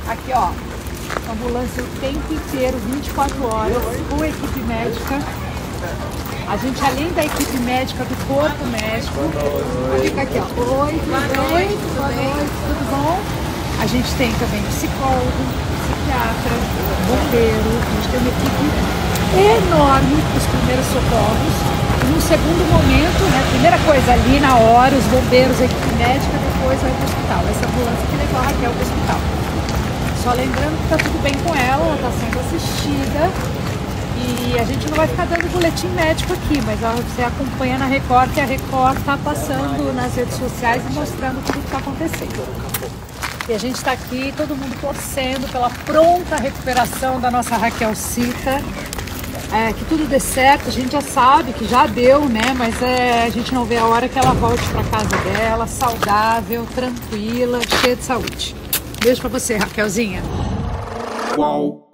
Aqui, ó, ambulância o tempo inteiro, 24 horas, com equipe médica. A gente, além da equipe médica, do corpo médico, fica aqui, ó. Oi, tudo bem? Boa noite, tudo bom? A gente tem também psicólogo, psiquiatra, bombeiro. A gente tem uma equipe enorme para os primeiros socorros. E no segundo momento, né, primeira coisa ali na hora, os bombeiros, a equipe médica, depois vai para o hospital. Essa ambulância que levou a Raquel para o hospital. Só lembrando que está tudo bem com ela está sendo assistida. E a gente não vai ficar dando boletim médico aqui, mas você acompanha na Record, que a Record está passando nas redes sociais e mostrando tudo que está acontecendo. E a gente está aqui, todo mundo torcendo pela pronta recuperação da nossa Raquelcita. Que tudo dê certo, a gente já sabe que já deu, né? Mas a gente não vê a hora que ela volte para casa dela, saudável, tranquila, cheia de saúde. Beijo para você, Raquelzinha. Uau.